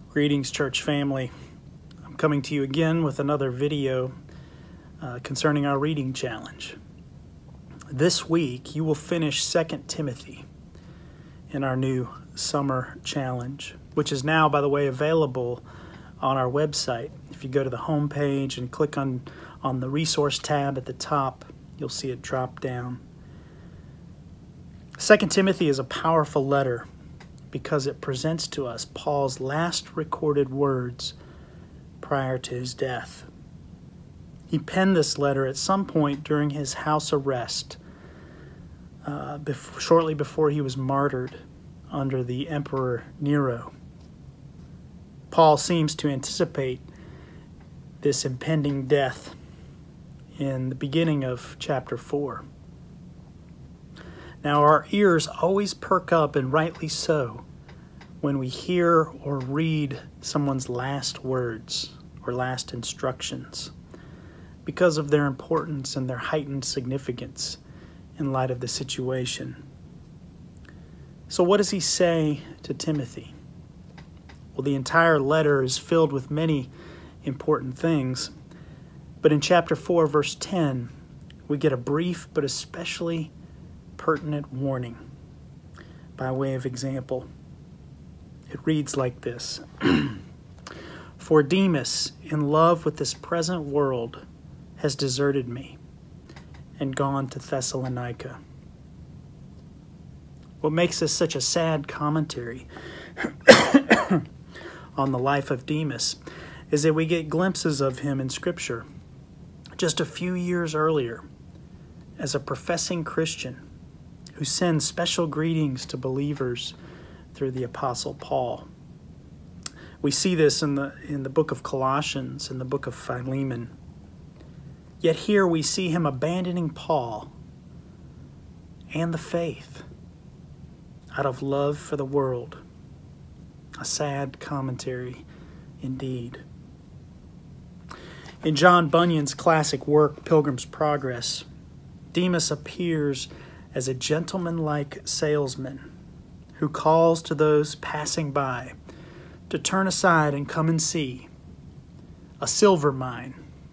Greetings, church family. I'm coming to you again with another video concerning our reading challenge. This week, you will finish 2 Timothy in our new summer challenge, which is now, by the way, available on our website. If you go to the home page and click on the resource tab at the top, you'll see it drop down. 2 Timothy is a powerful letter because it presents to us Paul's last recorded words prior to his death. He penned this letter at some point during his house arrest, shortly before he was martyred under the Emperor Nero. Paul seems to anticipate this impending death in the beginning of chapter 4. Now, our ears always perk up, and rightly so, when we hear or read someone's last words or last instructions because of their importance and their heightened significance in light of the situation. So what does he say to Timothy? Well, the entire letter is filled with many important things, but in chapter 4, verse 10, we get a brief but especially pertinent warning by way of example. It reads like this: For Demas, in love with this present world, has deserted me and gone to Thessalonica. What makes this such a sad commentary on the life of Demas is that we get glimpses of him in Scripture just a few years earlier as a professing Christian who sends special greetings to believers through the Apostle Paul. We see this in the book of Colossians, in the book of Philemon. Yet here we see him abandoning Paul and the faith out of love for the world. A sad commentary indeed. In John Bunyan's classic work, Pilgrim's Progress, Demas appears as a gentleman-like salesman who calls to those passing by to turn aside and come and see a silver mine.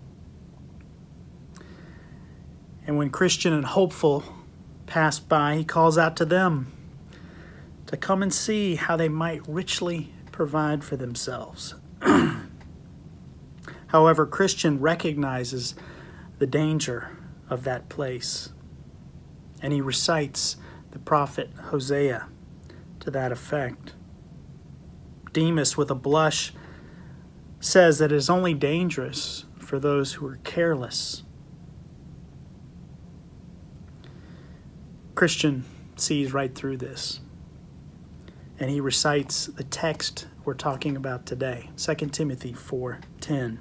And when Christian and hopeful pass by, he calls out to them to come and see how they might richly provide for themselves. However, Christian recognizes the danger of that place, and he recites the prophet Hosea to that effect. Demas, with a blush, says that it is only dangerous for those who are careless. Christian sees right through this, and he recites the text we're talking about today, 2 Timothy 4:10.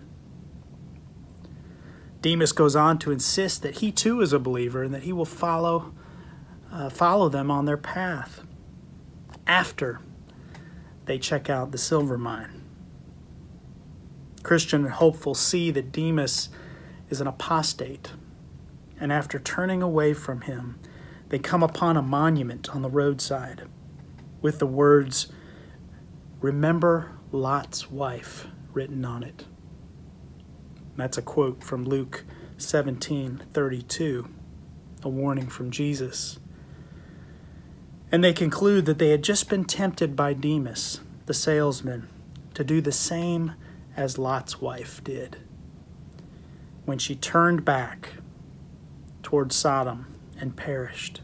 Demas goes on to insist that he too is a believer and that he will follow them on their path after they check out the silver mine. Christian and hopeful see that Demas is an apostate, and after turning away from him, they come upon a monument on the roadside with the words, "Remember Lot's wife," written on it. That's a quote from Luke 17:32, a warning from Jesus. And they conclude that they had just been tempted by Demas, the salesman, to do the same as Lot's wife did when she turned back toward Sodom and perished.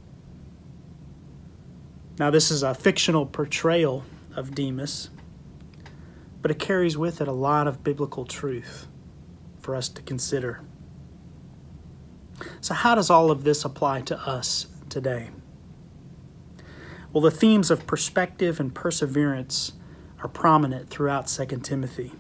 Now, this is a fictional portrayal of Demas, but it carries with it a lot of biblical truth for us to consider. So how does all of this apply to us today? Well, the themes of perspective and perseverance are prominent throughout 2 Timothy.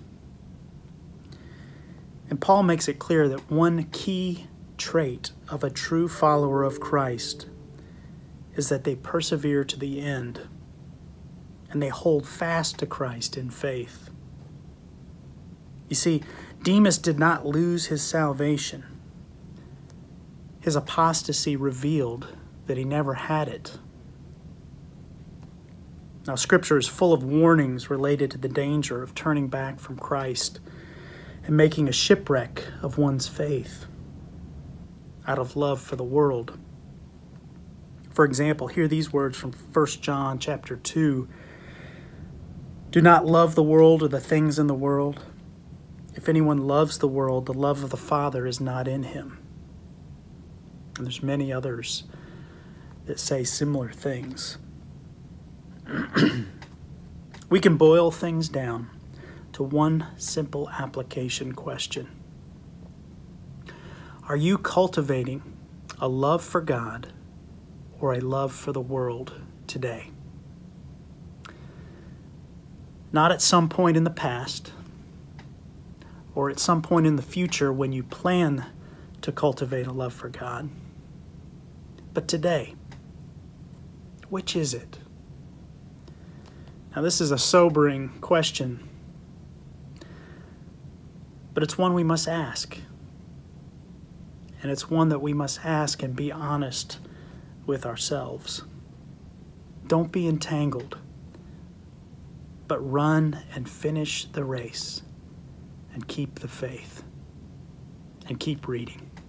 And Paul makes it clear that one key trait of a true follower of Christ is that they persevere to the end and they hold fast to Christ in faith. You see, Demas did not lose his salvation. His apostasy revealed that he never had it. Now, Scripture is full of warnings related to the danger of turning back from Christ and making a shipwreck of one's faith out of love for the world. For example, hear these words from 1 John chapter 2. Do not love the world or the things in the world. If anyone loves the world, the love of the Father is not in him. And there's many others that say similar things. We can boil things down to one simple application question. Are you cultivating a love for God or a love for the world today? Not at some point in the past or at some point in the future when you plan to cultivate a love for God, but today. Which is it? Now, this is a sobering question, but it's one we must ask. And it's one that we must ask and be honest with ourselves. Don't be entangled, but run and finish the race and keep the faith and keep reading.